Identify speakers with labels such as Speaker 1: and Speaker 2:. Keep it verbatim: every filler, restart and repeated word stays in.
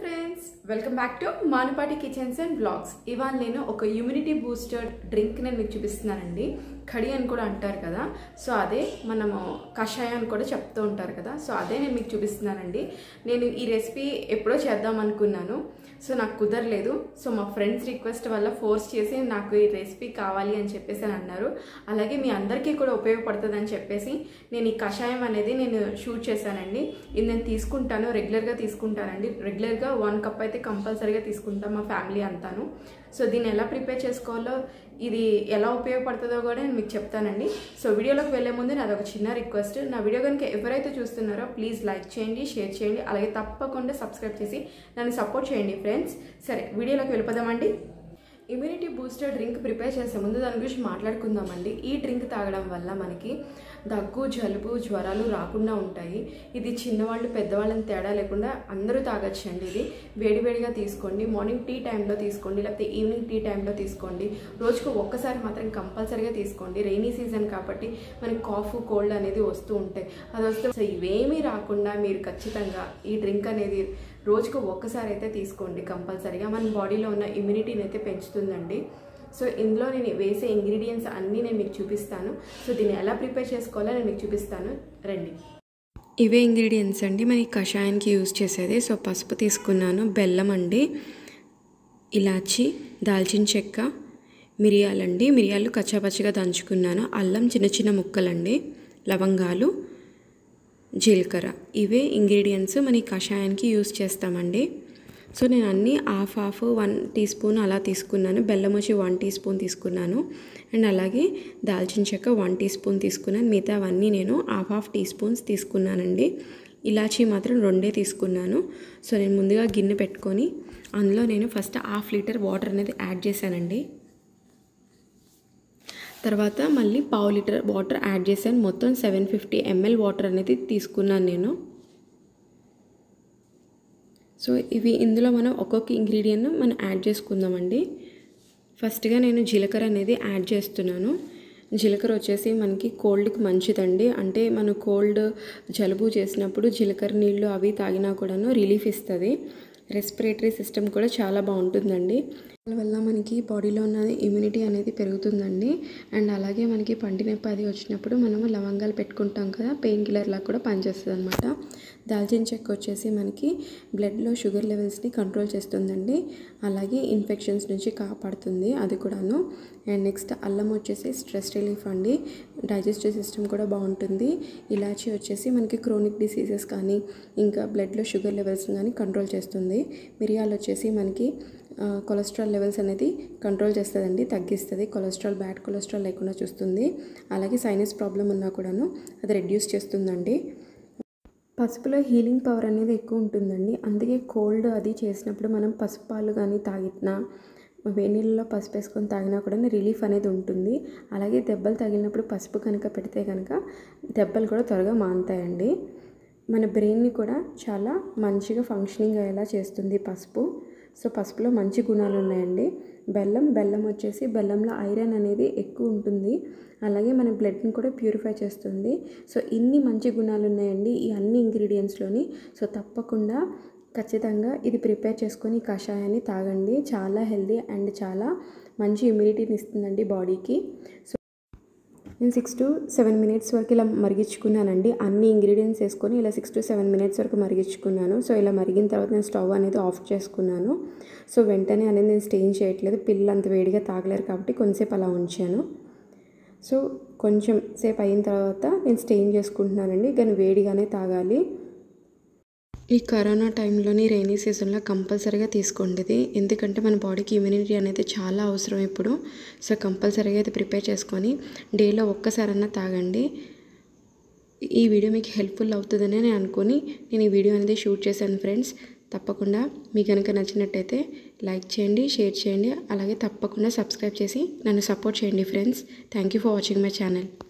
Speaker 1: friends, welcome back to Manupati kitchens and vlogs. ఇవాళ నేను ఒక ఇమ్యూనిటీ బూస్టర్ డ్రింక్ నేను మీకు చూపిస్తున్నానండి. కడి అని కూడా అంటారు కదా, సో అదే మనము కషాయం అని కూడా చెప్తూ ఉంటారు కదా, సో అదే నేను మీకు చూపిస్తున్నానండి. నేను ఈ రెసిపీ ఎప్పుడో చేద్దాం అనుకున్నాను, సో నాకు కుదరలేదు. సో మా ఫ్రెండ్స్ రిక్వెస్ట్ వల్ల ఫోర్స్ చేసి నాకు ఈ రెసిపీ కావాలి అని చెప్పేసి అని అన్నారు. అలాగే మీ అందరికీ కూడా ఉపయోగపడుతుంది అని చెప్పేసి నేను ఈ కషాయం అనేది నేను షూట్ చేశానండి. ఇది నేను తీసుకుంటాను, రెగ్యులర్గా తీసుకుంటానండి. రెగ్యులర్గా వన్ కప్ అయితే కంపల్సరీగా తీసుకుంటాం మా ఫ్యామిలీ అంతాను. సో దీన్ని ఎలా ప్రిపేర్ చేసుకోవాలో, ఇది ఎలా ఉపయోగపడుతుందో కూడా నేను మీకు చెప్తానండి. సో వీడియోలోకి వెళ్ళే ముందు నాది ఒక చిన్న రిక్వెస్ట్, నా వీడియో కనుక ఎవరైతే చూస్తున్నారో ప్లీజ్ లైక్ చేయండి, షేర్ చేయండి, అలాగే తప్పకుండా సబ్స్క్రైబ్ చేసి నన్ను సపోర్ట్ చేయండి ఫ్రెండ్స్. సరే వీడియోలోకి వెళ్ళిపోదామండి. ఇమ్యూనిటీ బూస్టర్ డ్రింక్ ప్రిపేర్ చేసే ముందు దాని గురించి మాట్లాడుకుందామండి. ఈ డ్రింక్ తాగడం వల్ల మనకి దగ్గు, జలుబు, జ్వరాలు రాకుండా ఉంటాయి. ఇది చిన్నవాళ్ళు పెద్దవాళ్ళని తేడా లేకుండా అందరూ తాగొచ్చండి. ఇది వేడివేడిగా తీసుకోండి, మార్నింగ్ టీ టైంలో తీసుకోండి, లేకపోతే ఈవినింగ్ టీ టైంలో తీసుకోండి. రోజుకు ఒక్కసారి మాత్రం కంపల్సరీగా తీసుకోండి. రెయినీ సీజన్ కాబట్టి మనకి కాఫ్, కోల్డ్ అనేది వస్తూ ఉంటాయి. అది వస్తే సో ఇవేమీ రాకుండా మీరు ఖచ్చితంగా ఈ డ్రింక్ అనేది రోజుకు ఒక్కసారి అయితే తీసుకోండి కంపల్సరీగా. మన బాడీలో ఉన్న ఇమ్యూనిటీని అయితే పెంచుతుందండి. సో ఇందులో నేను వేసే ఇంగ్రీడియంట్స్ అన్నీ నేను మీకు చూపిస్తాను. సో దీన్ని ఎలా ప్రిపేర్ చేసుకోవాలో నేను మీకు చూపిస్తాను, రండి. ఇవే ఇంగ్రీడియంట్స్ అండి మన ఈ కషాయానికి యూజ్ చేసేది. సో పసుపు తీసుకున్నాను, బెల్లం అండి, ఇలాచి, దాల్చిన చెక్క, మిరియాలండి, మిరియాలు కచ్చాపచ్చిగా దంచుకున్నాను, అల్లం చిన్న చిన్న ముక్కలండి, లవంగాలు, జీలకర్ర. ఇవే ఇంగ్రీడియంట్స్ మన ఈ కషాయానికి యూజ్ చేస్తామండి. సో నేను అన్నీ half half one teaspoon అలా తీసుకున్నాను. బెల్లం వచ్చి వన్ టీ స్పూన్ తీసుకున్నాను, అండ్ అలాగే దాల్చిన చెక్క వన్ టీ స్పూన్ తీసుకున్నాను. మిగతా అవన్నీ నేను హాఫ్ హాఫ్ టీ స్పూన్స్ తీసుకున్నానండి. ఇలాచీ మాత్రం రెండే తీసుకున్నాను. సో నేను ముందుగా గిన్నె పెట్టుకొని అందులో నేను ఫస్ట్ హాఫ్ లీటర్ వాటర్ అనేది యాడ్ చేశానండి. తర్వాత మళ్ళీ పావు లీటర్ వాటర్ యాడ్ చేశాను. మొత్తం సెవెన్ ఫిఫ్టీ ఎంఎల్ వాటర్ అనేది తీసుకున్నాను నేను. సో ఇవి ఇందులో మనం ఒక్కొక్క ఇంగ్రీడియంట్ మనం యాడ్ చేసుకుందామండి. ఫస్ట్గా నేను జీలకర్ర అనేది యాడ్ చేస్తున్నాను. జీలకర్ర వచ్చేసి మనకి కోల్డ్కి మంచిదండి. అంటే మనం కోల్డ్, జలుబు చేసినప్పుడు జీలకర్ర నీళ్ళు అవి తాగినా కూడాను రిలీఫ్ ఇస్తుంది. రెస్పిరేటరీ సిస్టమ్ కూడా చాలా బాగుంటుందండి. దానివల్ల మనకి బాడీలో ఉన్న ఇమ్యూనిటీ అనేది పెరుగుతుందండి. అండ్ అలాగే మనకి పంటి నొప్పి అది వచ్చినప్పుడు మనము లవంగాలు పెట్టుకుంటాం కదా, పెయిన్ కిల్లర్లా కూడా పనిచేస్తుంది అనమాట. దాల్చిన చెక్క వచ్చేసి మనకి బ్లడ్లో షుగర్ లెవెల్స్ని కంట్రోల్ చేస్తుందండి. అలాగే ఇన్ఫెక్షన్స్ నుంచి కాపాడుతుంది అది కూడాను. అండ్ నెక్స్ట్ అల్లం వచ్చేసి స్ట్రెస్ రిలీఫ్ అండి, డైజెస్టివ్ సిస్టమ్ కూడా బాగుంటుంది. ఇలాచీ వచ్చేసి మనకి క్రోనిక్ డిసీజెస్ కానీ ఇంకా బ్లడ్లో షుగర్ లెవెల్స్ కానీ కంట్రోల్ చేస్తుంది. మిరియాలు వచ్చేసి మనకి కొలెస్ట్రాల్ లెవెల్స్ అనేది కంట్రోల్ చేస్తుందండి, తగ్గిస్తుంది. కొలెస్ట్రాల్, బ్యాడ్ కొలెస్ట్రాల్ లేకుండా చూస్తుంది. అలాగే సైనస్ ప్రాబ్లం ఉన్నా కూడాను అది రెడ్యూస్ చేస్తుందండి. పసుపులో హీలింగ్ పవర్ అనేది ఎక్కువ ఉంటుందండి. అందుకే కోల్డ్ అది చేసినప్పుడు మనం పసుపు పాలు కానీ తాగినా, వేడి నీళ్ళలో పసుపు వేసుకొని తాగినా కూడా రిలీఫ్ అనేది ఉంటుంది. అలాగే దెబ్బలు తగిలినప్పుడు పసుపు కనుక పెడితే కనుక దెబ్బలు కూడా త్వరగా మానుతాయండి. మన బ్రెయిన్ని కూడా చాలా మంచిగా ఫంక్షనింగ్ అయ్యేలా చేస్తుంది పసుపు. సో పసుపులో మంచి గుణాలు ఉన్నాయండి. బెల్లం బెల్లం వచ్చేసి బెల్లంలో ఐరన్ అనేది ఎక్కువ ఉంటుంది. అలాగే మన బ్లడ్ని కూడా ప్యూరిఫై చేస్తుంది. సో ఇన్ని మంచి గుణాలు ఉన్నాయండి ఈ అన్ని ఇంగ్రీడియంట్స్లోని. సో తప్పకుండా ఖచ్చితంగా ఇది ప్రిపేర్ చేసుకొని కషాయాన్ని తాగండి. చాలా హెల్దీ అండ్ చాలా మంచి ఇమ్యూనిటీని ఇస్తుందండి బాడీకి. సో నేను సిక్స్ టు సెవెన్ మినిట్స్ వరకు ఇలా మరిగించుకున్నానండి. అన్ని ఇంగ్రీడియంట్స్ వేసుకొని ఇలా సిక్స్ టు సెవెన్ మినిట్స్ వరకు మరిగించుకున్నాను. సో ఇలా మరిగిన తర్వాత నేను స్టవ్ అనేది ఆఫ్ చేసుకున్నాను. సో వెంటనే అనేది నేను స్టెయిన్ చేయట్లేదు, పిల్లలు అంత వేడిగా తాగలేరు కాబట్టి కొంచెంసేపు అలా ఉంచాను. సో కొంచెం సేపు అయిన తర్వాత నేను స్టెయిన్ చేసుకుంటున్నానండి, కానీ వేడిగానే తాగాలి. ఈ కరోనా టైంలోని రెయినీ సీజన్లో కంపల్సరీగా తీసుకోండి ఇది, ఎందుకంటే మన బాడీకి ఇమ్యూనిటీ అనేది చాలా అవసరం ఇప్పుడు. సో కంపల్సరీగా ఇది ప్రిపేర్ చేసుకొని డేలో ఒక్కసారన్నా తాగండి. ఈ వీడియో మీకు హెల్ప్ఫుల్ అవుతుందని నేను అనుకుని నేను ఈ వీడియో అనేది షూట్ చేశాను ఫ్రెండ్స్. తప్పకుండా మీకు కనుక నచ్చినట్టయితే లైక్ చేయండి, షేర్ చేయండి, అలాగే తప్పకుండా సబ్స్క్రైబ్ చేసి నన్ను సపోర్ట్ చేయండి friends. Thank you for watching my channel.